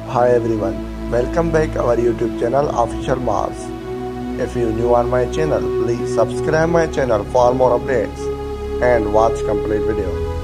Hi everyone, welcome back our YouTube channel Official Mars. If you new on my channel, please subscribe my channel for more updates and watch complete video.